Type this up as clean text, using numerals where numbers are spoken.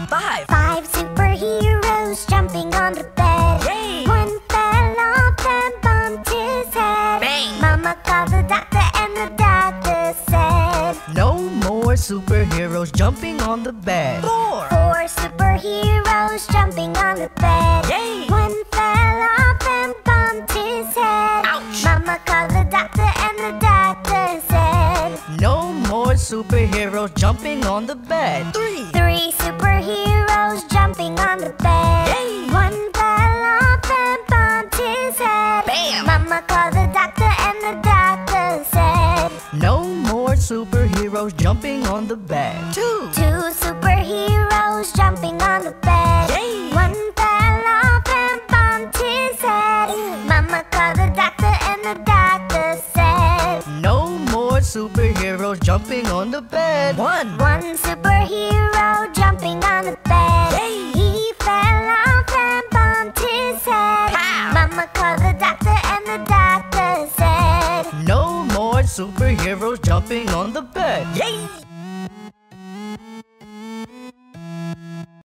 Five. Five superheroes jumping on the bed. Yay! One fell off and bumped his head. Bang! Mama called the doctor and the doctor said, No more superheroes jumping on the bed. Four. Four superheroes jumping on the bed. Yay! One fell off and bumped his head. Ouch! Mama called the doctor and the doctor said, No more superheroes jumping on the bed. Three. Three superheroes jumping on the bed. Yay! One fell off and bumped his head. Bam! Mama called the doctor and the doctor said, No more superheroes jumping on the bed. Two. Two superheroes jumping on the bed. Yay! One fell off and bumped his head. Mama called the doctor and the doctor said, No more superheroes jumping on the bed. One. One superhero jumping on the bed. Yay! He fell off and bumped his head. Pow! Mama called the doctor and the doctor said, No more superheroes jumping on the bed. Yay!